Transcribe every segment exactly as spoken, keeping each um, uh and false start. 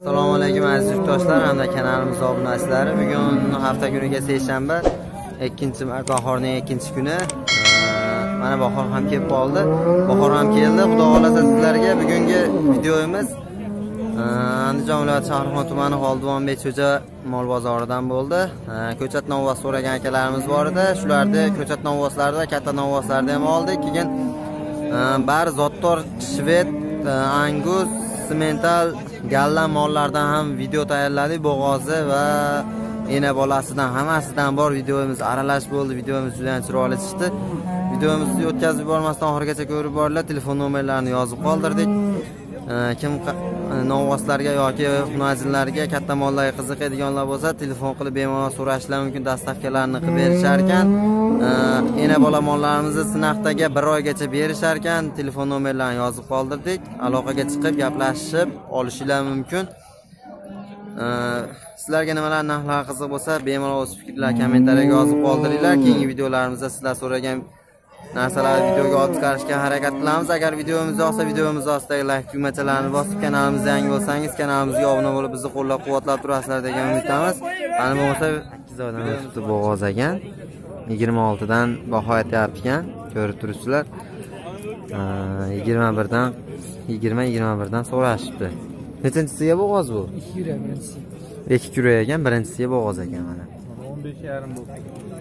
Assalomu alaykum aziz yurtdoshlar hamda kanalimiz obunachilari. Bugun hafta kuniga seshanba, ikkinchi bahorning ikkinchi kuni. Mana bahor ham kelib qoldi. Bahor ham keldi. Xudo xolasa sizlarga bugungi videomiz Andijon viloyati Shahrixon tumani Xoldivonbek Xo'ja mol bozoridan bo'ldi. Ko'chat novvos so'ragan akalarimiz bor edi. Shularni ko'chat novvoslarida, katta novvoslarda ham oldik. Keyin bar zotdor shved, angus, simental galla mollardan ham video tayyorladik. Bo'g'ozi va ena bolasidan hammasidan bor videomiz aralash bo'ldi. Videomiz juda ham chiroyli chiqdi. Videomizni o'tkazib yubormasdan oxirigacha ko'rib borlar. Telefon nomerlarini yozib qoldirdik. Kim novvoslarga yoki hunajinlarga katta mollarga qiziqadiganlar bo'lsa, telefon qilib bemalol so'rashlari mumkin. Dastavkalarni qilib berishar ekan. Ena bola mollarimizni sinaqdagi bir oygacha berishar ekan. Telefon nomerlarini yozib qoldirdik. Aloqaga chiqib gaplashib olishingiz mumkin. Sizlarga nimalar narxlar qiziq bo'lsa, bemalol o'z fikrlar kommentariyaga yozib qoldiringlar. Keyingi videolarimizda sizlar so'ragan narsalarni videoga olib chiqarishga harakat qilamiz. Agar videomiz yoqsa, videomiz ostidagi like tugmachalarini bosib, kanalimizga yangi bo'lsangiz, kanalimizga obuna bo'lib, bizni qo'llab-quvvatlab turasizlar degan umidamiz. Mana bo'lmasa, sakkiz oydan o'tibdi bo'g'oz ekan. yigirma oltidan baho aytyapti ekan, ko'rib turibsizlar. yigirma birdan yigirma yigirma birdan so'rashibdi. Nechinchisiga bo'g'oz bu? ikki yurak birinchisi. ikki yurak ekan, birinchisiga bo'g'oz ekan mana. o'n besh yarim bo'ldi.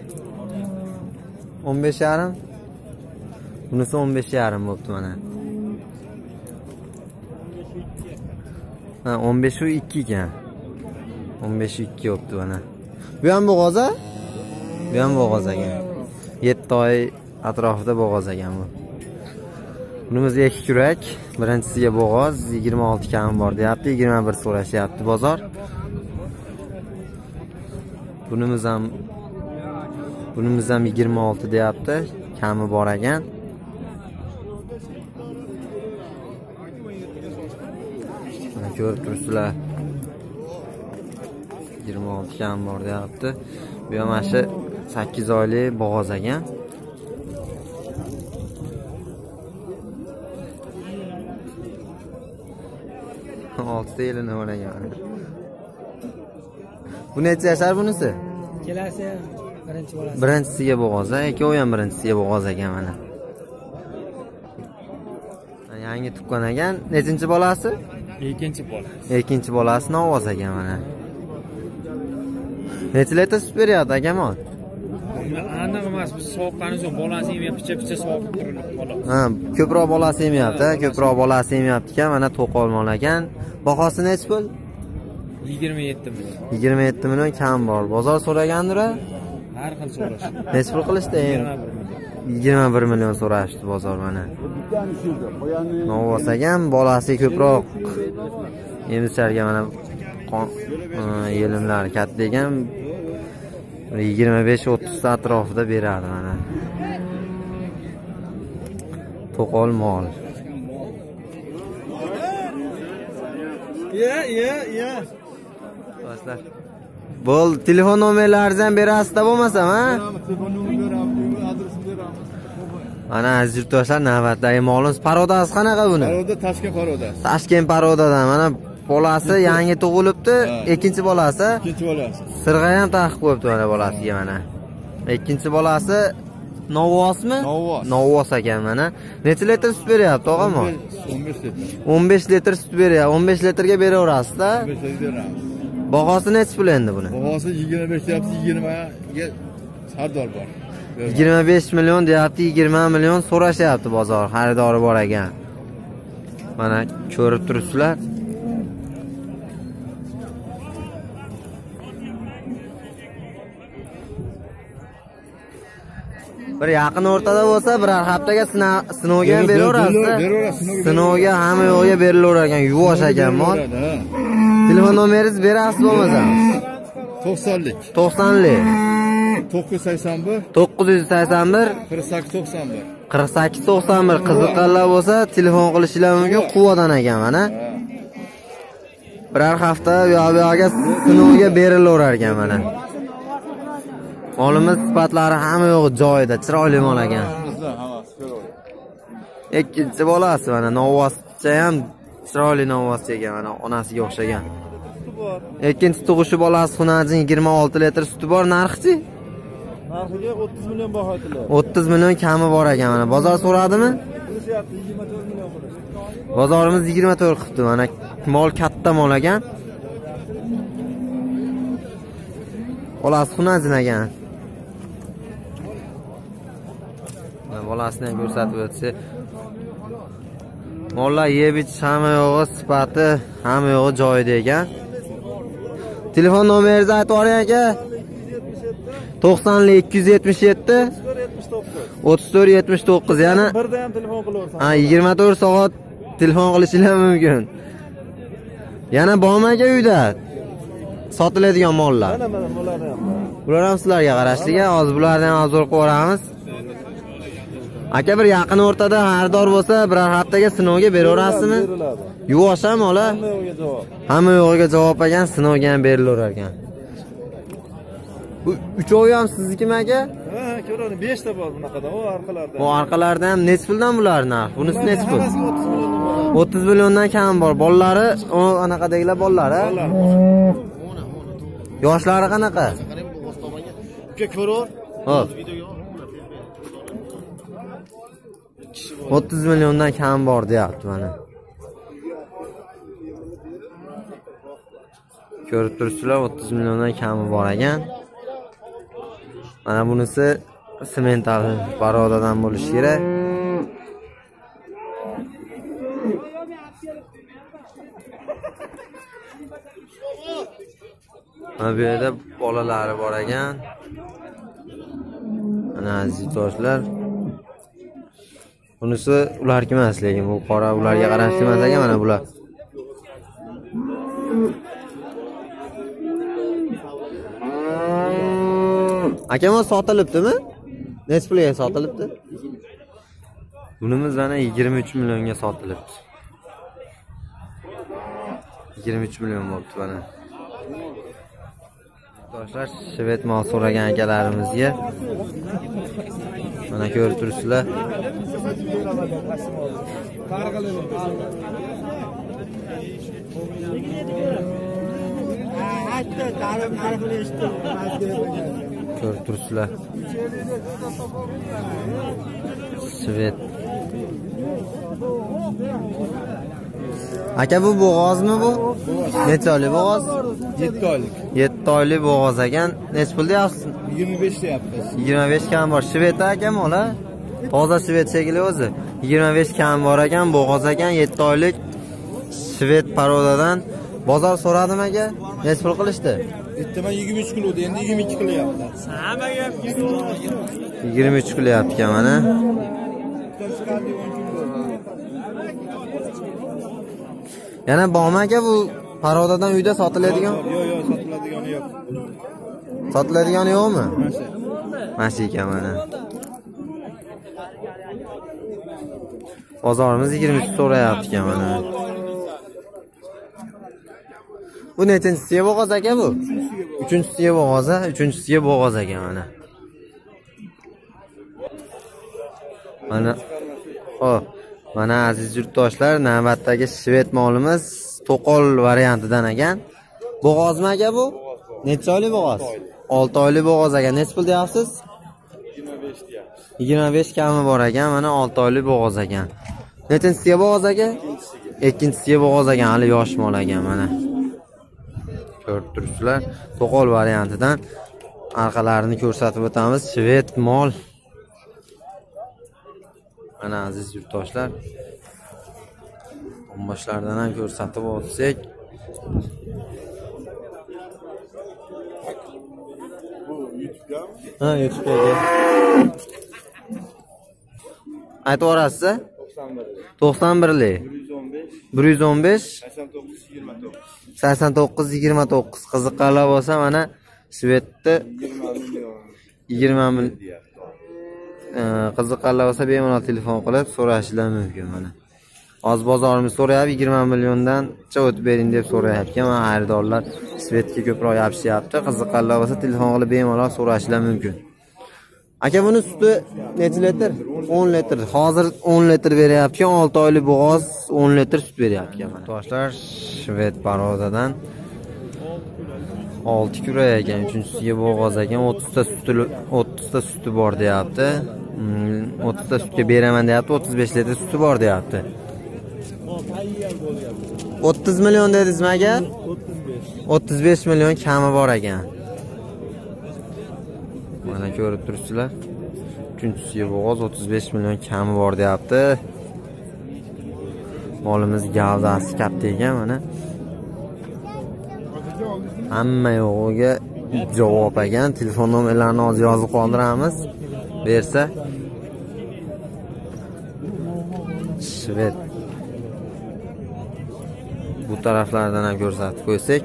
o'n besh yarim. Bunisi o'n besh yarim bo'pti mana. Ha, o'n besh u ikki ekan. o'n besh u ikki bo'pti mana. Bu ham bo'g'oz a? Bu ham bo'g'oz ekan. yetti oy atrofida bo'g'oz ekan bu. Bunimiz ikki yurak, birinchisiga bo'g'oz, yigirma olti kam bor deyapti, yigirma bir so'rashyapti bozor. Bunimiz ham Bunimiz ham yigirma olti deyapti, kami bor ekan. Mana ko'rib turibsizlar. yigirma olti kam bor deyapti. Bu ham mana sakkiz oylik bo'g'oz ekan. olti yilini bor ekan. Bu necha yashar bunisi? Kelasi birinchi bolasi. Birinchisiga bo'g'oz, ikkovi ham birinchisiga bo'g'oz ekan mana. Yangi tuqqan ekan. Nechinchi bolasi? Ikkinchi bolasi. Ikkinchi bolasi novvos ekan mana. Necha litr sut beryapti akamon? Aniq emas, biz sovuqqani so'ng bolasi yemay picha-picha sog'ib turib bola. Ha, ko'proq bolasi yemyapti, ko'proq bolasi yemyapti ekan, mana to'qol mol ekan. Bahosi necha pul? yigirma yetti million. yigirma yetti million kam bor. Bozor so'ragandir-a? Har xil so'rash. Necha pul qilishdi? yigirma bir million so'rashdi bozor mana. Novvos ekan, bolasi ko'proq emislarga mana yelimlari katta ekan. yigirma besh o'ttiz atrofida beradi mana. To'qol mol. Ya, ya, ya. Do'stlar. Bo'l, telefon nomerlaringizni ham berasizda bo'lmasam, ha? Telefon nomerini beramiz, adresini beramiz. Mana aziz yurtdoshlar, navbatdagi molimiz parodasi qanaqa buni? Paroda Toshkent parodasi. Toshkent parodadan mana bolasi yangi tug'ilibdi, ikkinchi bolasi. Ikkinchi bolasi. Sirg'a ham taqib qo'yibdi mana bolasiga mana. Ikkinchi bolasi novvosmi? Novvos. Novvos ekan mana. Necha litr sut beryapti, og'am? o'n besh litr. o'n besh litr sut beryapti. o'n besh litrga beraverasiz-da? o'n besh litr beramiz. Bahosi necha pul endi buni? Bahosi yigirma besh deyapti, yigirma ga sardor bor. yigirma besh million deyapti, yigirma million so'rashyapti bozor, xaridori bor ekan. Mana ko'rib turibsizlar. Bir yaqin o'rtada bo'lsa, biror haftaga sinovga ham beraverasiz. Sinovga hamma yo'g'iga berilaverar ekan, yuvosh ekan mol. Telefon nomeringizni berasiz bo'lmasa? to'qsonlik. to'qsonlik. to'qqiz yuz sakson bir. to'qqiz yuz sakson bir. qirq sakkiz to'qson bir. qirq sakkiz to'qson bir. Qiziqqanlar bo'lsa, telefon qilishingiz mumkin. Quvadan ekan mana. Biror hafta bu yo'g'iga sinovga berilaverar ekan mana. Molimiz sifatlari hamma yo'g'i joyida, chiroyli mol ekan. Ikkinchi bolasi mana novvoscha ham chiroyli novvoscha ekan, mana onasiga o'xshagan. bor. Ikkinchi tug'ishi bolasi xunajin yigirma olti litr suti bor. Narxi-chi? Narxiga o'ttiz million baho aytiladi. o'ttiz million kami bor ekan mana. Bozor so'radimi? Qilishyapti yigirma to'rt million qilishdi. Bozorimiz yigirma to'rt qilibdi. Mana mol katta mol ekan. Bolasi xunajin ekan. Bolasini ham ko'rsatib o'tsa. Mollar yeb ichish hamma yo'g'i sifati, hamma yo'g'i joyida ekan. Telefon nomeringizni aytib yuboring aka. to'qson ikki yuz yetmish yetti o'ttiz to'rt yetmish to'qqiz yana birda ham telefon qilaversan. Ha, yigirma to'rt soat telefon qilishingiz mumkin. Yana bormi aka uyda? Sotiladigan mollar. Mana mana bularni ham. Bular ham sizlarga qarashliga, hozir bularni ham hozir qilib o'ramiz. Aka bir yaqin o'rtada xaridor bo'lsa, biror haftaga sinovga beraverasizmi? Yuvosh ham ola. Hamma yo'g'iga javob. Hamma yo'g'iga javob ekan, sinovga ham berilaverar ekan. Bu uchovi ham siznikimi aka? Ha, ko'radi, besh ta bor bunaqada, o orqalarda. Bu orqalarda ham nechi puldan bular narx? Bunisi nechi pul? Hammasi o'ttiz milliondan bor. o'ttiz milliondan kam bor. Bollari, o anaqadagilar bollari. Yoshlari qanaqa? Uka ko'raver. Hop. o'ttiz milliondan kam bor deyapti mana. Ko'rib turibsizlar, o'ttiz milliondan kami bor ekan. Mana bunisi semental barodadan bo'lishi kerak. Mana bu yerda bolalari bor ekan. Mana aziz do'stlar. Bunisi ularga emas, lekin bu qora ularga qarashli emas ekan mana bular. Akam sotilibdimi? Necha pulga sotilibdi? Bunimiz mana yigirma uch millionga sotilibdi. yigirma uch million bo'libdi mana. Do'stlar, shvet mol so'ragan akalarimizga mana ko'rib turibsizlar. Ko'rib turibsizlar. Shvet. Aka bu bo'g'ozmi bu? Necha oylik bo'g'oz? yetti oylik. yetti oylik bo'g'oz ekan. Necha pul deyapsiz? yigirma besh deyapmiz. yigirma besh kam bor. Shvet ekan mola. Toza shvet shekilli o'zi. yigirma besh kam bor ekan, bo'g'oz ekan, yetti oylik shvet parodadan. Bozor so'radim aka. Necha pul qilishdi? Ertaman yigirma uch kilo, endi yigirma ikki qilyapti. yigirma uch qilyapti ekan mana. Yana bormi aka bu parodadan uyda sotiladigan? Yo'q, yo'q, sotiladigani yo'q. Sotiladigani yo'qmi? Mana. Mana ekan mana. Bozorimiz yigirma uch so'rayapti ekan mana. Bu nechinchisiga bo'g'oz aka bu? uchinchisiga bo'g'oz, uchinchisiga bo'g'oz ekan mana. Mana hop, mana aziz yurtdoshlar, navbatdagi shvet molimiz to'qol variantidan ekan. Bo'g'ozmi aka bu? Necha oylik bo'g'oz? olti oylik bo'g'oz ekan. Necha pul deyapsiz? yigirma besh deyapmiz. yigirma besh kami bor ekan, mana olti oylik bo'g'oz ekan. Nechinchisiga bo'g'oz aka? Ikkinchisiga bo'g'oz ekan, hali yosh mol ekan mana. Ko'rib turibsizlar, to'qol variantidan orqalarini ko'rsatib o'tamiz. Shvet mol. Mana aziz yurtdoshlar, boshlardan ham ko'rsatib o'tsak. Bu YouTube'ga? Ha, YouTube'ga. Aytib o'rasiz-a? to'qson birlik. bir yuz o'n besh sakson to'qqiz yigirma to'qqiz. Qiziqqanlar bo'lsa mana Svetda yigirma million. Qiziqqanlar bo'lsa bemalol telefon qilib so'rashingiz mumkin mana. Hozir bozorimiz so'rayapti, yigirma milliondancha o'tib bering deb so'rayapti. Mana xaridorlar Svetga ko'proq yopishyapti. Qiziqqanlar bo'lsa telefon qilib bemalol so'rashingiz mumkin. Aka buni suti necha litr? o'n litr. Hozir o'n litr beryapti. olti oylik bo'g'oz o'n litr sut beryapti mana. Do'stlar, Shvet parodadan olti kurak ekan, uchinchisiga bo'g'oz ekan, o'ttiz ta suti o'ttiz ta suti bor deyapti. o'ttiz ta sutga beraman deyapti, o'ttiz besh litr suti bor deyapti. o'ttiz million dedingizmi aka? o'ttiz besh million kami bor ekan. Mana ko'rib turibsizlar. uchinchisiga bo'g'oz o'ttiz besh million kami bor deyapti. Molimiz gavdasi katta ekan mana. Hamma yo'g'iga javob ekan. Telefon nomerlarini hozir yozib qoldiramiz. Bersa. Shved. Bu taraflardan ham ko'rsatib qo'ysak.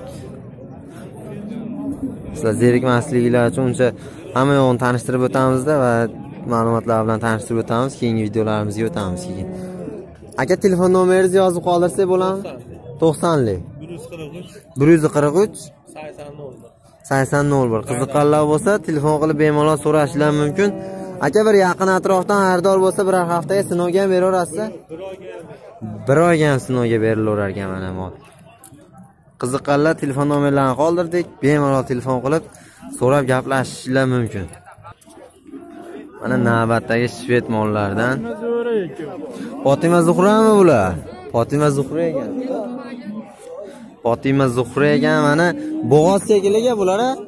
Sizlar zerikmasliginglar uchun uncha hamma yo'g'ini tanishtirib o'tamizda va ma'lumotlar bilan tanishtirib o'tamiz. Keyingi videolarimizga o'tamiz keyin. Aka telefon nomeringizni yozib qoldirsak bo'ladimi? to'qsonlik bir yuz qirq uch sakson nol bir. Qiziqqanlar bo'lsa telefon qilib bemalol so'rashingiz mumkin. Aka bir yaqin atrofdan xaridor bo'lsa bir haftaga sinovga ham beraverasiz? Bir oyga ham sinovga berilaverar ekan mana mol. Qiziqqanlar telefon nomerlarini qoldirdik. Bemalol telefon qilib so'rab gaplashishingiz mumkin. Mana navbatdagi shved mollardan. Fatima Zuhrami bular? Fatima Zuhra ekan. Fatima Zuhra ekan, mana bo'g'oz shekilliga bular a?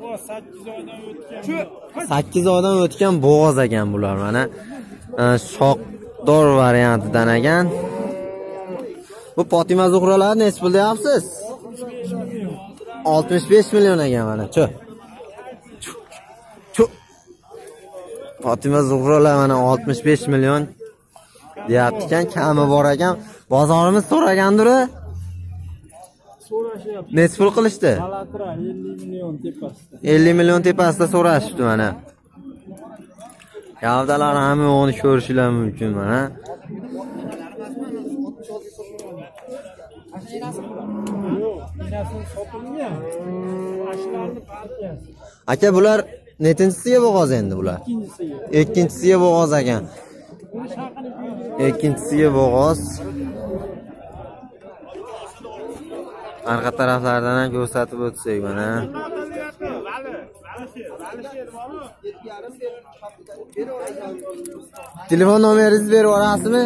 sakkiz oydan o'tgan bo'g'oz ekan bular. Mana shoqdor variantidan ekan. Bu Fatima Zuhralar nech pul deyapsiz? oltmish besh million ekan mana. Chu. Chu. Fatima Zuhralar mana oltmish besh million deyapti ekan, kami bor ekan. Bozorimiz so'ragandir. So'rashyapti. Nech pul qilishdi? ellik million tepasida. ellik million tepasida so'rashibdi mana. Gavdalar hamma o'ni ko'rishingiz mumkin mana. Aka bular nechinchisiga bo'g'oz endi bular? Ikkinchisiga bo'g'oz ekan. Ikkinchisiga bo'g'oz. Arqa taraflardan ham ko'rsatib o'tsak mana. Telefon nomeringizni berib yuborasizmi?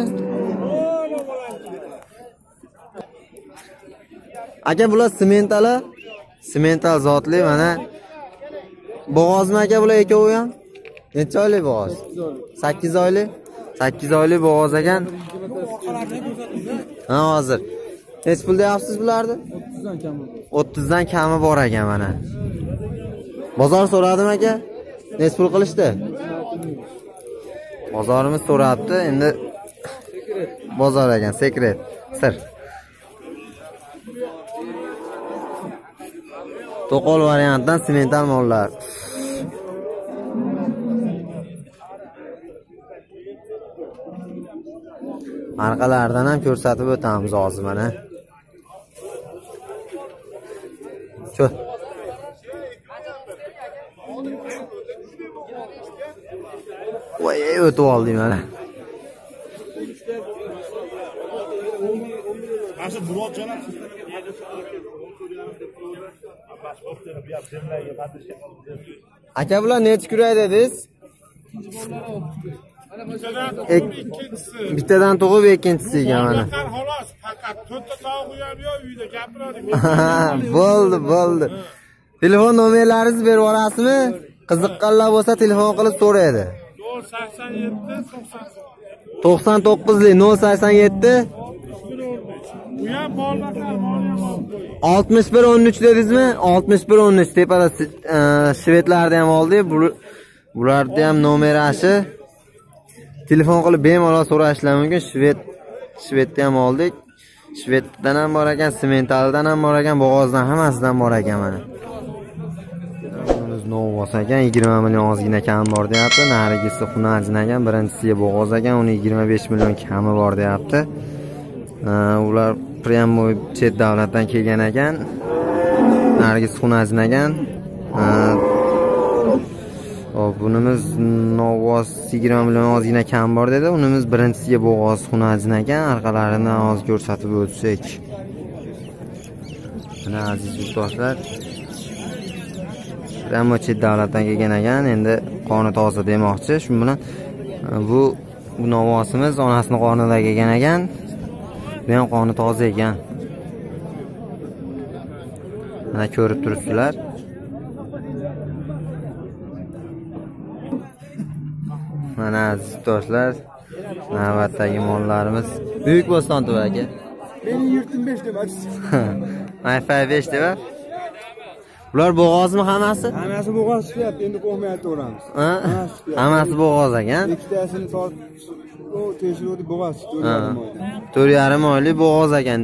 Aka bular sementali, semental zotli mana. Bo'g'ozmi aka bular ikkovi ham? Necha oylik bo'g'oz? sakkiz oylik. sakkiz oylik bo'g'oz ekan. Ha, hozir. Nech pul deyapsiz bularni? o'ttizdan kami. o'ttizdan kami bor ekan mana. Bozor so'radim aka. Nech pul qilishdi? Bozorimiz so'rabdi. Endi bozor ekan, sekret, sir. To'qol variantdan semental mollar. Arqalardan ham ko'rsatib o'tamiz hozir mana. Chu. Voy, o'tib oldim mana. Asıl Murat Canat. Aka bular necha kurak dedingiz? Bittadan tug'ib ikkinchisi ekan mana. Xolos, faqat to'rtta tovuq ham yo'q uyda gapiradi. Bo'ldi, bo'ldi. Telefon nomerlaringizni berib yuborasizmi? Qiziqqanlar bo'lsa telefon qilib so'raydi. nol sakson yetti to'qson to'qqiz nol sakson yetti Bu ham bollarlar, oltmish bir o'n uch dedingizmi? oltmish bir o'n uch tepada shvedlarni ham oldik. Bularda ham nomerashi. Telefon qilib bemalol so'rashingiz mumkin. Shved Shvedni ham oldik. Shveddan ham bor ekan, sementaldan ham bor ekan, bo'g'ozdan hammasidan bor ekan mana. Bunimiz novos ekan, yigirma million ozgina kami bor deyapti. Narigisi xunajin ekan, birinchisiga bo'g'oz ekan, uni yigirma besh million kami bor deyapti. Ular pryamoy chet davlatdan kelgan ekan. Narigisi xunajin ekan. Hop, bunimiz novos yigirma million ozgina kam bor dedi. Unimiz birinchisiga bo'g'oz xunajin ekan. Arqalarini hozir ko'rsatib o'tsak. Mana aziz yurtdoshlar, Rambo chet davlatdan kelgan ekan, endi qoni toza demoqchi. Shu bilan bu bu novvosimiz onasining qornida kelgan ekan. Bu ham qoni toza ekan. Mana ko'rib turibsizlar. Mana aziz do'stlar, navbatdagi mollarimiz Buyuk Bo'ston tubi aka. Benim yurtim besh deb aytishdi. Wi-Fi besh deb. Bular bo'g'ozmi hammasi? Hammasi bo'g'oz chiqyapti, endi qo'ymay aytaveramiz. Ha? Hammasi bo'g'oz ekan. Ikkitasini sot o tekshiruvdi bo'g'oz chiqdi. to'rt yarim oylik bo'g'oz ekan.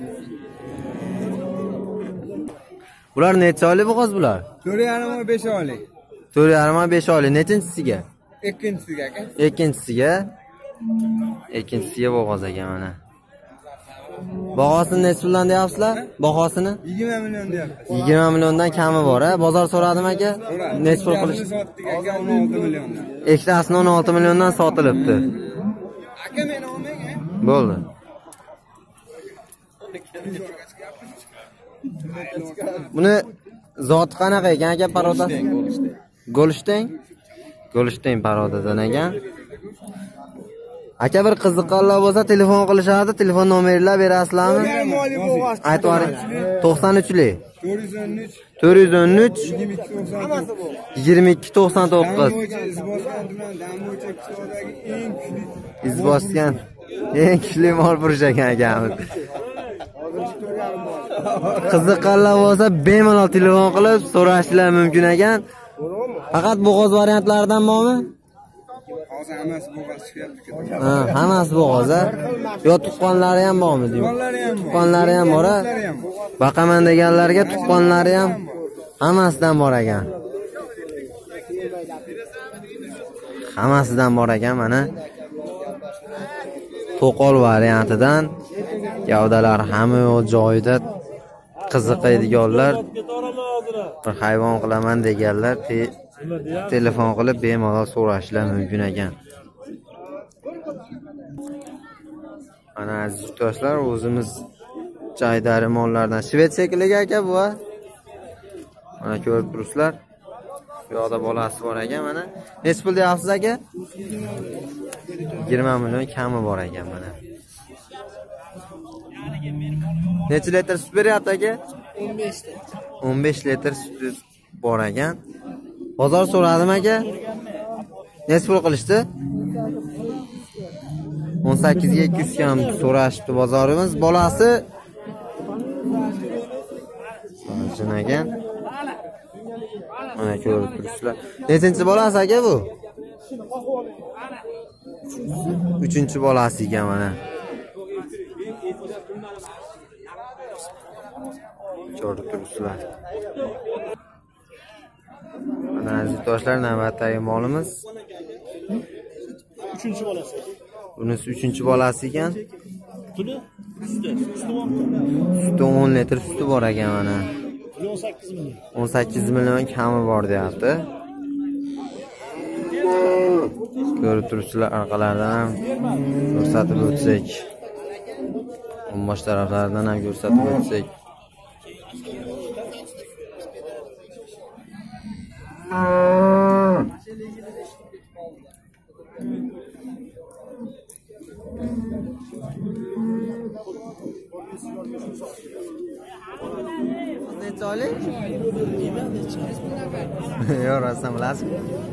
Bular necha oylik bo'g'oz bular? to'rt yarim oy besh oylik. to'rt yarim oy besh oylik. Nechinchisiga? Ikkinchisiga aka. Ikkinchisiga. Ikkinchisiga bo'g'oz ekan mana. Bahosini necha puldan deyapsizlar? Bahosini? yigirma million deyapti. yigirma milliondan kami bor, ha? Bozor so'radim aka. Necha pul qilish? Sotdik aka o'n olti milliondan. Ikkitasini o'n olti milliondan sotilibdi. Aka meni olmang, ha? Bo'ldi. Buni zoti qanaqa ekan aka parodasi? Golshteyn. Golshteyn parodadan ekan. Aka bir qiziqqanlar bo'lsa telefon qilishadi, telefon nomerlar berasizlarmi? Aytib yuboring. to'qson uchlik. to'rt yuz o'n uch yigirma ikki to'qson to'qqiz. Izbosgan eng kuchli mol purish ekan akamiz. Qiziqqanlar bo'lsa bemalol telefon qilib so'rashinglar mumkin ekan. Faqat bo'g'oz variantlaridan bormi? Hozir hammasi bo'g'oz chiqyapti. Ha, hammasi bo'g'oz, ha? Yo tuqqanlari ham bormi deyman. Tuqqanlari ham bor, ha? Baqaman deganlarga tuqqanlari ham hammasidan bor ekan. Hammasidan bor ekan mana. To'qol variantidan gavdalar hamma joyida qiziqadiganlar, bir hayvon qilaman deganlar te telefon qilib bemalol so'rashlar mumkin ekan. Mana aziz do'stlar, o'zimiz joydagi mollardan shved shekilli aka bu. Mana ko'rib turibsizlar. Bu yoqda bolasi bor ekan mana. Necha pul deyapsiz aka? yigirma million kami bor ekan mana. Necha litr sut beryapti aka? o'n besh ta. o'n besh litr sut bor ekan. Bozor so'radim aka. Necha pul qilishdi? o'n sakkiz ga ikki yuz kam so'rashibdi bozorimiz. Bolasi mana ekan. Mana ko'rib turibsizlar. Nechinchi bolasi aka bu? uchinchi bolasi ekan mana. Ko'rib turibsizlar. Mana aziz do'stlar, navbatdagi molimiz uchinchi bolasi. Bunisi uchinchi bolasi ekan. Puli suti, suti bormi? Suti o'n litr suti bor ekan mana. o'n sakkiz million. o'n sakkiz million kami bor deyapti. Ko'rib turibsizlar, orqalaridan ham ko'rsatib o'tsak. Bosh taraflaridan ham ko'rsatib o'tsak. Necha oylik? Yo'q, rostdan bilasizmi?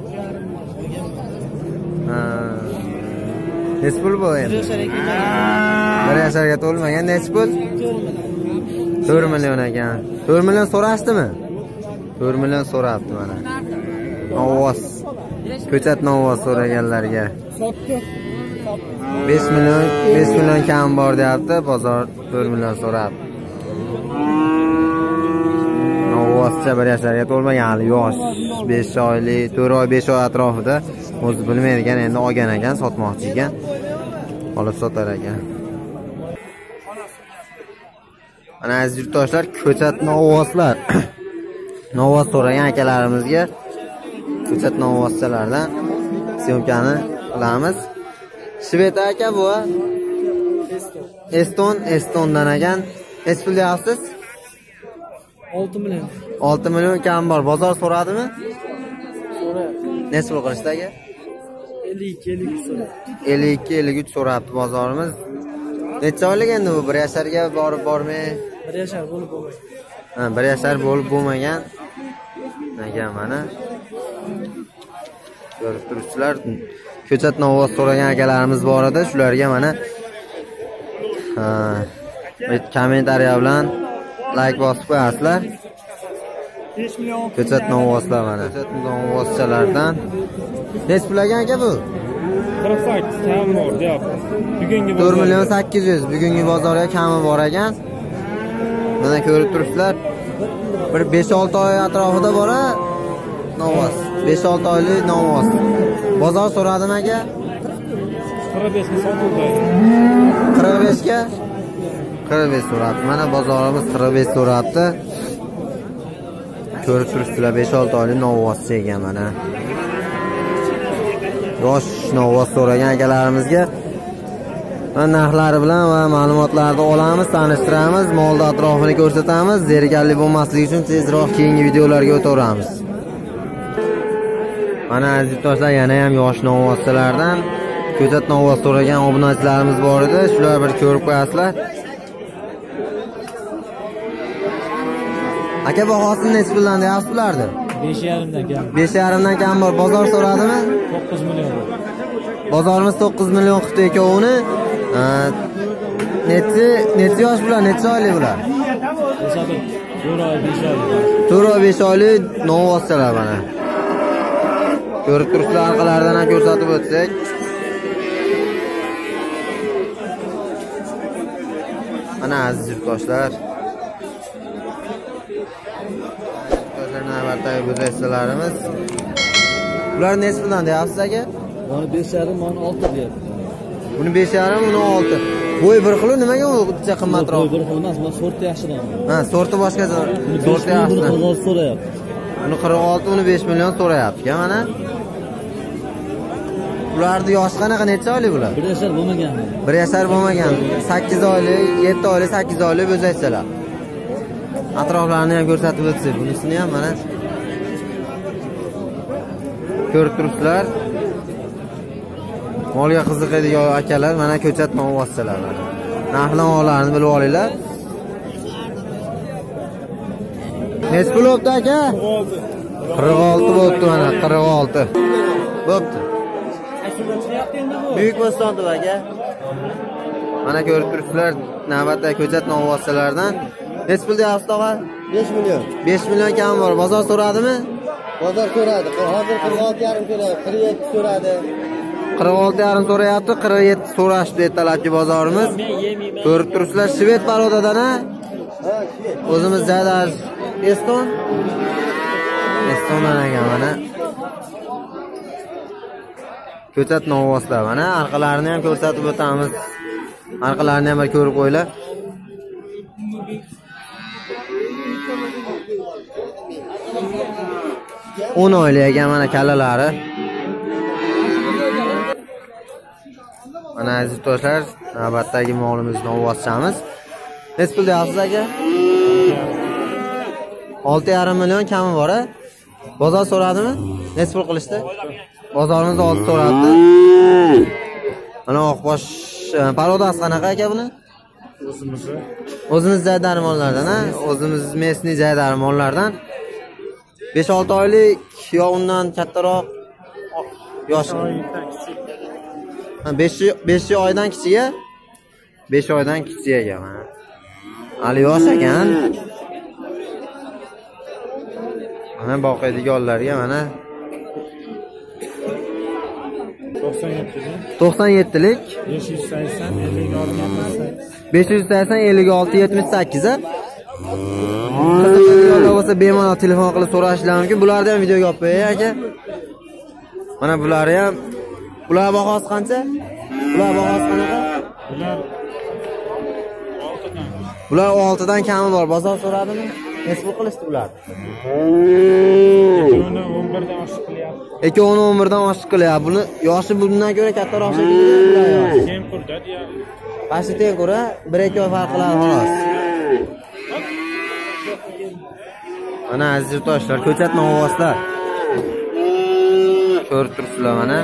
Ha. Necha pul bu endi? bir yasharga to'lmagan. Necha pul? to'rt million ekan. to'rt million so'rashdimi? to'rt million so'rabdi mana. Ovoz. Ko'chatni ovoz so'raganlarga. besh million, besh million kam bor deyapti, bozor to'rt million so'rabdi. Ovozcha bir yasharga to'lmagan, hali yosh, besh oylik, to'rt oy, besh oy atrofida, o'zi bilmaydigan, endi olgan ekan, sotmoqchi ekan. Olib sotar ekan. Mana aziz yurtdoshlar, ko'chatni ovozlar. Novoz so'ragan akalarimizga ko'chat novozchalardan syomkani qilamiz. Shved aka bu. Eston, Estondan ekan. Necha pul deyapsiz? olti million. olti million kam bor. Bozor so'radimi? So'ra. Necha pul qilishdi aka? ellik ikki ellik uch so'ra. ellik ikki ellik uch so'rabdi bozorimiz. Necha oylik endi bu? bir yasharga borib bormay? bir yashar bo'lib bo'lmaydi. Ha, bir yashar bo'lib bo'lmagan. Ekan mana. Ko'rib turibsizlar, ko'chat novoz so'ragan akalarimiz bor edi. Shularga mana ha, kommentariya bilan like bosib qo'yasizlar. Ko'chat novvoslar mana. Ko'chat novvoschalardan. Necha pul ekan aka bu? qirq sakkiz kam bor, deyap. Bugungi to'rt million sakkiz yuz. Bugungi bozorga kami bor ekan. Mana ko'rib turibsizlar. Bir besh olti oy atrofida bor-a novvos. besh olti oylik novvos. Bozor so'radim aka. qirq besh ga sotildi. qirq besh ga qirq besh so'rabdi. Mana bozorimiz qirq besh so'rabdi. Ko'rib turibsizlar, besh olti oylik novvoschi ekan mana. Yosh novvos so'ragan akalarimizga narxlari bilan va ma'lumotlarni olamiz, tanishtiramiz, molni atrofini ko'rsatamiz. Zerikarli bo'lmasligi uchun tezroq keyingi videolarga o'taveramiz. Mana aziz do'stlar, yana ham yosh novvoschalardan ko'chat novvos so'ragan obunachilarimiz bor edi. Shular bir ko'rib qo'yasizlar. Aka bahosini necha puldan deyapsiz bularni? besh yarim dan kam. besh yarim dan kam bor. Bozor so'radimi? to'qqiz million. Bozorimiz to'qqiz million qildi ekovini. Necha necha yosh bular, necha oylik bular? Hisobi to'rt oy besh oy. to'rt oy besh oylik novvoschalar mana. Ko'rib turibsizlar, orqalaridan ham ko'rsatib o'tsak. Mana aziz yurtdoshlar. Navbatdagi go'zalliklarimiz. Ular necha puldan deyapsiz aka? Buni besh yarim, buni olti deyapti. Buni besh yarim, buni olti. Bo'y bir xil, nimaga u bitta qimmatroq? Bo'y bir xil emas, bu sorti yaxshiroq. Ha, sorti boshqacha. Sorti Buni yaxshi. qirq olti so'rayapti. Buni qirq olti, uni besh million so'rayapti, mana. Ularning yoshi qanaqa, necha oylik bular? bir yashar bo'lmagan. bir yashar bo'lmagan. sakkiz oylik, yetti oylik, sakkiz oylik bo'zaychalar. Atroflarini ham ko'rsatib o'tsak, bunisini ham mana ko'rib turibsizlar. Molga qiziqadigan akalar mana ko'chat novvoschalar. Narx-navolarni bilib olinglar. Necha pul bo'pti aka? qirq olti bo'pti mana, qirq olti. Bo'pti. Buyuk Bo'stonov aka. Mana ko'rib turibsizlar, navbatdagi ko'chat novvoschalardan. Necha pul deyapsiz tog'a? besh million. besh million kam bor. Bozor so'radimi? Bozor so'radi. Hozir qirq olti yarim so'radi. qirq yetti so'radi. qirq olti yarim so'rayapti, qirq yetti so'rashdi ertalabki bozorimiz. Ko'rib turibsizlar, Shved parodadan ha? Ha, shved. O'zimiz Zadar Eston. Estondan ekan mana. Ko'chat novvoslar mana, orqalarini ham ko'rsatib o'tamiz. Orqalarini ham bir ko'rib qo'yinglar. o'n oylik ekan mana kallalari. Mana aziz do'stlar, navbatdagi molimiz novvoschamiz. Necha pul deyapsiz aka? olti yarim million kami bor-a? Bozor so'radimi? Necha pul qilishdi? Bozorimiz olti so'rabdi. Mana oqbosh parodasi qanaqa aka buni? O'zimizni. O'zimiz zaydar mollardan, ha? O'zimiz mesni zaydar mollardan. besh olti oylik yo undan kattaroq yosh. Ha, besh oydan kichik-a? besh oydan kichik ekan mana. Ali yosh ekan. Mana boqadiganlarga mana to'qson yetti lik besh yuz sakson ellik olti besh yuz sakson ellik olti yetmish sakkiz a. Qiziqadiganlar bo'lsa bemalol telefon qilib so'rashingiz mumkin. Bularni ham videoga olib qo'yay aka. Mana bular ham. Bular bahosi qancha? Bular bahosi qanaqa? Bular olti dan. Bular olti dan kami bor. Bozor so'radimi? Necha pul qilishdi bular? Uni o'n bir dan oshiq qilyapti. ikkovini o'n bir dan oshiq qilyapti. Buni yoshi bundan ko'ra kattaroq shekilli bular yoshi. Sen qurda deyapti. Qashtidan ko'ra bir ikki oy farq qiladi xolos. Mana aziz yurtdoshlar, ko'chat novvoslar. Ko'rib turibsizlar mana.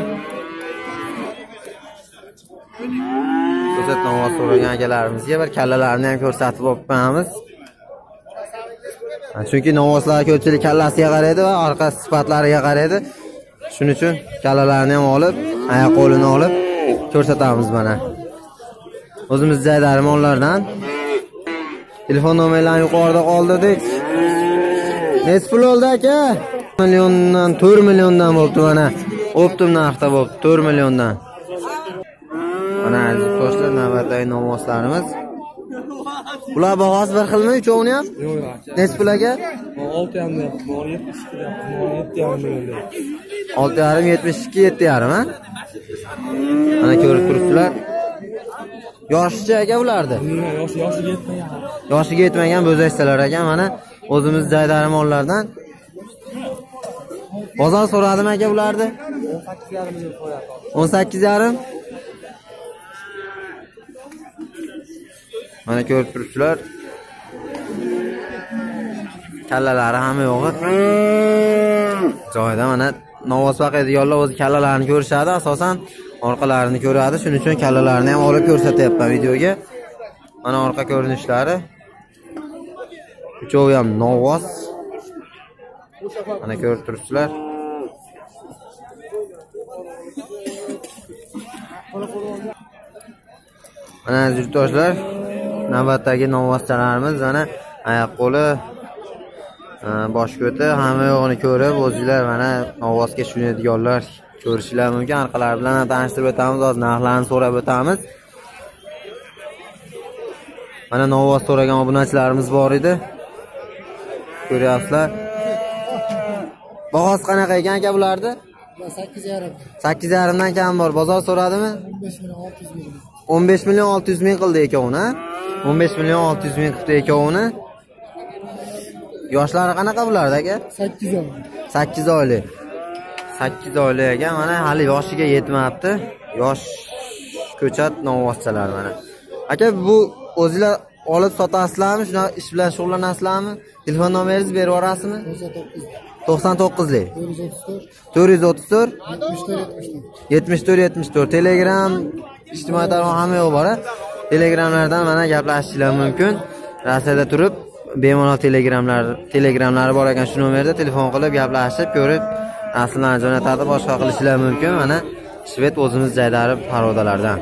Ko'chat novvos so'ragan akalarimizga bir kallalarni ham ko'rsatib o'tamiz. Chunki novvoslar ko'pchilik kallasiga qaraydi va orqa sifatlariga qaraydi. Shuning uchun kallalarni ham olib, oyoq qo'lini olib ko'rsatamiz mana. O'zimiz jaydarmonlardan telefon nomerlarini yuqorida qoldirdik. Necha pul oldi aka? Milliondan to'rt milliondan bo'ldi mana. Optim narxda bo'ldi, to'rt milliondan. Mana aziz do'stlar, navbatdagi novvoslarimiz. Bular bahosi bir xilmi, uchovini ham? Yo'q. Necha pul aka? olti yarim million, yetmish ikki million. olti yarim, yetmish ikki, yetti yarim ha? Mana ko'rib turibsizlar. Yoshchi aka ulardi. Yoshi yoshi yetmagan. Yoshiga yetmagan bo'zakchalar ekan, mana o'zimiz jaydarmonlardan. Bozor so'radim aka ulardi. o'n sakkiz yarim. Mana ko'rib turibsizlar. Kallalari hamma yo'g'i. Joyida mana novvos boqadiganlar o'zi kallalarni ko'rishadi, asosan orqalarini ko'radi. Shuning uchun kallalarni ham olib ko'rsatyapman videoga. Mana orqa ko'rinishlari. Uchovi ham novvos. Mana ko'rib turibsizlar. Mana yurtdoshlar, navbatdagi novvoschalarimiz mana oyoq qo'li, bosh ko'ti hamma yo'g'ini ko'rib, o'zingizlar mana novvosga tushunadiganlar ko'rishlar mumkin. Orqalari bilan tanishtirib o'tamiz, hozir narxlarni so'rab o'tamiz. Mana novvos so'ragan obunachilarimiz bor edi. Ko'ryapsizlar. Bahosi qanaqa ekan aka bularni? sakkiz yarim. sakkiz yarim dan kam bor. Bozor so'radimi? o'n besh million olti yuz ming qildi ekovini. o'n besh million olti yuz ming qildi ekovini. Yoshlari qanaqa bulardi aka? sakkiz oylik. sakkiz oylik. sakkiz oylik ekan, mana hali yoshiga yetmabdi. Yosh ko'chat novvoschalar mana. Aka, bu o'zingizlar olib sotasizlarmi? Shuna ish bilan shug'ullanasizlarmi? Telefon nomeringizni berib yuborasizmi? to'qson to'qqizlik to'rt yuz o'ttiz to'rt yetmish to'rt yetmish to'rt. Telegram, ijtimoiy tarmoq hamma yo'q bor. Telegramlardan mana gaplashishlar mumkin. Rasada turib bemalol telegramlar, telegramlari bor ekan, shu nomerda telefon qilib gaplashib ko'rib, aslan jo'natadi, boshqa qilishlar mumkin. Mana Shved o'zimiz jaydari parodalardan.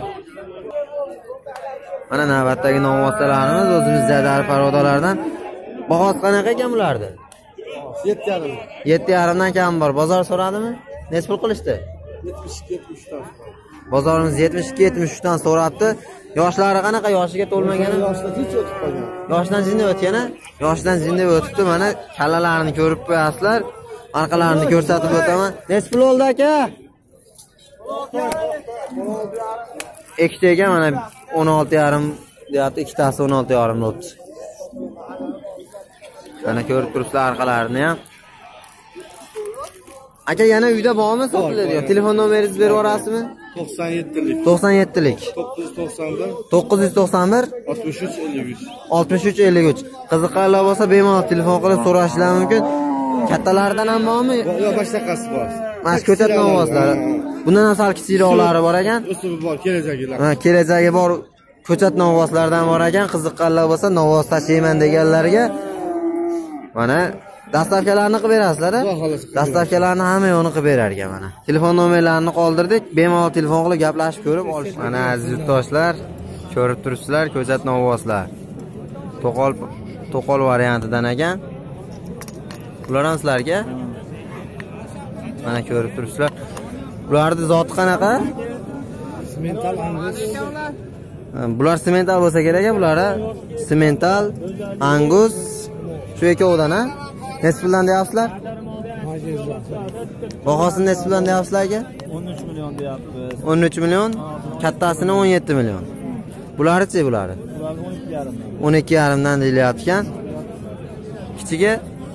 Mana navbatdagi novvoslarimiz o'zimiz jaydari parodalardan. Bahosi qanaqa ekan bularni? yetti yarim. yetti yarim dan kam bor. Bozor so'radimi? Necha pul qilishdi? yetmish ikki yetmish uch dan. Bozorimiz yetmish ikki yetmish uch dan so'rabdi. Yoshlari qanaqa? Yoshiga to'lmagani? Yoshdan hech o'tib qolgan. Yoshdan jinni o'tgani? Yoshdan jinni o'tibdi. Mana kallalarini ko'rib qo'yasizlar. Orqalarini ko'rsatib o'taman. Necha pul oldi aka? Ikkitaga mana o'n olti yarim deyapti, ikkitasi o'n olti yarim bo'ldi. Mana ko'rib turibsizlar orqalarini ham. Aka, yana uyda bormi sotiladigan? Telefon nomeringizni berib yuborasizmi? to'qson yettilik to'qson yettilik to'qqiz yuz to'qson bir to'qqiz yuz to'qson bir oltmish uch ellik uch oltmish uch ellik uch. Qiziqqanlar bo'lsa bemalol telefon qilib so'rashlari mumkin. Kattalaridan ham bormi? Yo'q, boshqasi bor. Mana ko'chat novvoslari. Bundan ham sal kichikroqlari bor ekan. Usubi bor, kelajagilar. Ha, kelajagi bor ko'chat novvoslardan bor ekan. Qiziqqanlar bo'lsa novvos tashiyman deganlarga mana dastavkalarni qilib berasizlar. Dastavkalarni hamma yo'qni qilib berar ekan mana. Telefon nomerlarini qoldirdik. Bemalol telefon qilib gaplashib ko'rib olish. Mana aziz yurtdoshlar, ko'rib turibsizlar, ko'chat novvoslar. To'qol to'qol variantidan ekan. Ular ham sizlarga. Mana ko'rib turibsizlar. Ularning zoti qanaqa? Simental angus. Bular simental bo'lsa kerak, bular simental angus. Shu ikkovidan ha? Necha puldan deyapsizlar? Bahosini necha puldan deyapsizlar aka? o'n uch million deyapmiz. o'n uch million, kattasini o'n yetti million. Bularchi bulari? o'n ikki yarim dan deyilyapti ekan. Kichigi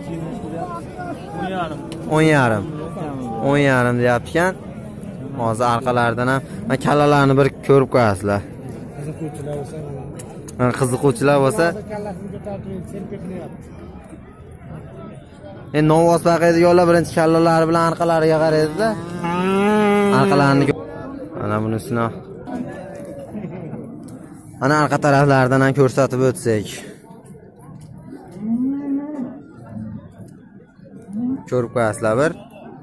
o'n yarim. o'n yarim deyapti ekan. Hozir orqalaridan ham mana kallalarni bir ko'rib qo'yasizlar. Qiziquvchilar bo'lsa Endi novvos baqaydi yo'llar birinchi kallalari bilan arqalariga qaraydi-da. Arqalarini mana bunisini. Ana arqa taraflaridan ham ko'rsatib o'tsak. Ko'rib qo'yasizlar bir.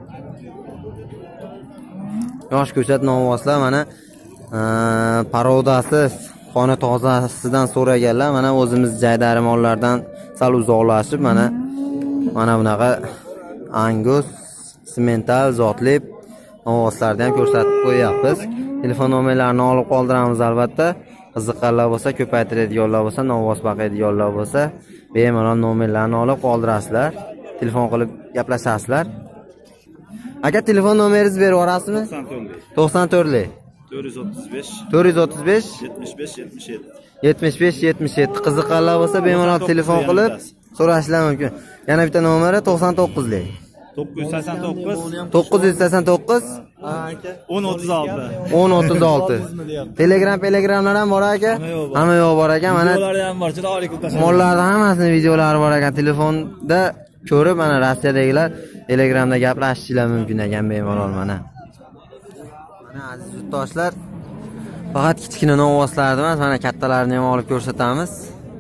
Yosh ko'chat novvoslar mana parodasi, xona tozasidan so'raganlar. Mana o'zimiz jaydari mollardan sal uzoqlashib mana mana bunaqa Angus, simental, zotli novvoslarni ham ko'rsatib qo'yapmiz. Telefon nomerlarini olib qoldiramiz albatta. Qiziqqanlar bo'lsa, ko'paytiradiganlar bo'lsa, novvos baqaydiganlar bo'lsa, bemalol nomerlarini olib qoldirasizlar. Telefon qilib gaplashasizlar. Aka, telefon nomeringizni berib yuborasizmi? to'qson to'rt to'rt yuz o'ttiz besh to'rt yuz o'ttiz besh yetmish besh yetmish yetti yetmish besh yetmish yetti. Qiziqqanlar bo'lsa, bemalol telefon qilib so'rashlar mumkin. Yana bitta nomeri to'qson to'qqiz to'qqiz yuz sakson to'qqiz to'qqiz yuz sakson to'qqiz o'n o'ttiz olti o'n o'ttiz olti. Telegram, Telegramlar ham bor aka. Hamma yo'q bor ekan. Mana videolari ham bor, juda oliy ko'p. mollarning hammasini videolari bor ekan. Telefonda ko'rib, mana Rossiyadagilar Telegramda gaplashishlar mumkin ekan bemalol mana. Mana aziz yurtdoshlar, faqat kichkina novvoslarni emas, mana kattalarni ham olib ko'rsatamiz.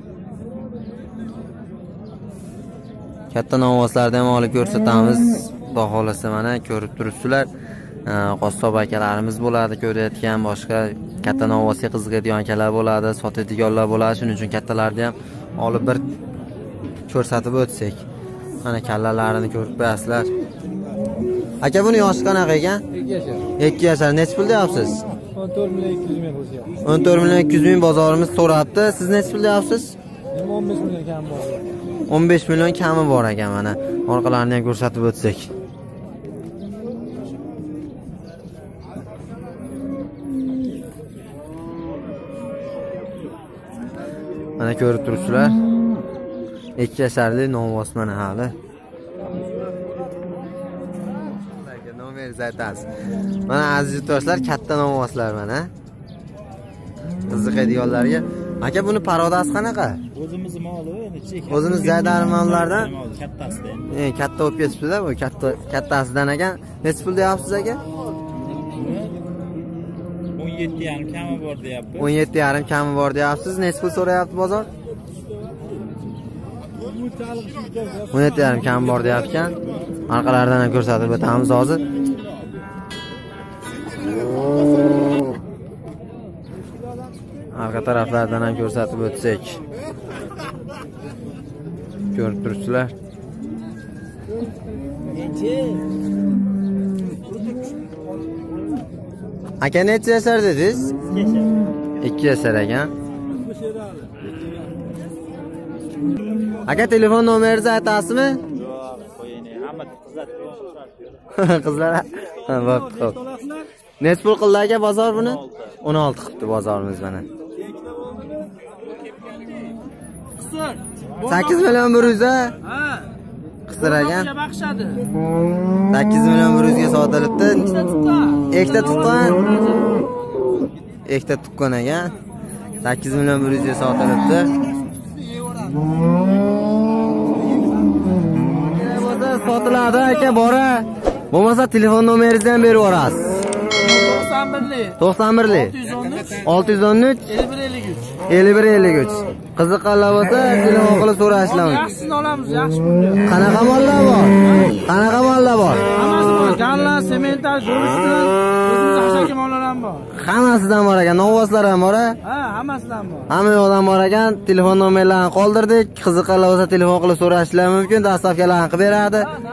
Katta novvoslarni ham olib ko'rsatamiz. Xudo xolasa mana ko'rib turibsizlar. Qassob akalarimiz bo'ladi, ko'rayotgan boshqa katta novvosga qiziqadigan akalar bo'ladi, sotadiganlar bo'ladi. Shuning uchun kattalarni ham olib bir ko'rsatib o'tsak. Mana kallalarini ko'rib qo'yasizlar. Aka, buni yoshi qanaqa ekan? ikki yashar. Necha pul deyapsiz? o'n to'rt million ikki yuz ming bo'lyapti. o'n to'rt million ikki yuz ming bozorimiz so'rabdi. Siz necha pul deyapsiz? o'n besh million kam bor. o'n besh million kami bor ekan mana. Orqalarini ham ko'rsatib o'tsak. Mana ko'rib turibsizlar. ikki yasharli novvos mana hali. Nomeringizni aytasiz. Mana aziz yurtdoshlar, katta novvoslar mana. Qiziqadiganlarga. Aka, buni parodasi qanaqa? O'zimiz moli, necha? O'zimiz jaydari mollardan. Kattasidan. E, katta bo'lib ketibdi-da, bu katta kattasidan ekan. Necha pul deyapsiz aka? o'n yetti yarim kami bor deyapti. o'n yetti yarim kami bor deyapsiz. Necha pul so'rayapti bozor? o'n yetti yarim kami bor deyapkan. Arqalaridan ham ko'rsatib o'tamiz hozir. Arqa taraflardan ham ko'rsatib o'tsak. Ko'rib turibsizlar. Aka, necha yashar dedingiz? ikki yashar ekan. Aka, telefon nomeringizni aytasizmi? Yo'q, qo'ying. Hamma qizlar Qizlar. Ha, bo'pti, xo'p. Necha pul qildi aka bozor buni? o'n olti qilibdi bozorimiz mana. sakkiz million bir yuz a? Ha. Qisir ekan. Baqishadi. sakkiz million bir yuz ga sotilibdi. Ikkita tuqqan. Ikkita tuqqan ekan. sakkiz million bir yuz ga sotilibdi. Bo'lsa sotiladi aka, bora. Bo'lmasa telefon nomeringizni ham berib yuborasiz. to'qson birlik olti yuz o'n uch ellik bir ellik uch. Qiziqqanlar bo'lsa telefon qilib so'rashlar mumkin. Yaxshisini olamiz, yaxshi pul. Qanaqa mollar bor? Qanaqa mollar bor? Hammasi bor. Galla, semental, jo'rishdan, o'zimiz hashaki mollar ham bor. Hammasidan bor ekan, novvoslar ham bor. Ha, hammasidan bor. Hamma yoqdan bor ekan. Telefon nomerlarini qoldirdik. Qiziqqanlar bo'lsa telefon qilib so'rashlar mumkin. Dastavkalarni qilib beradi.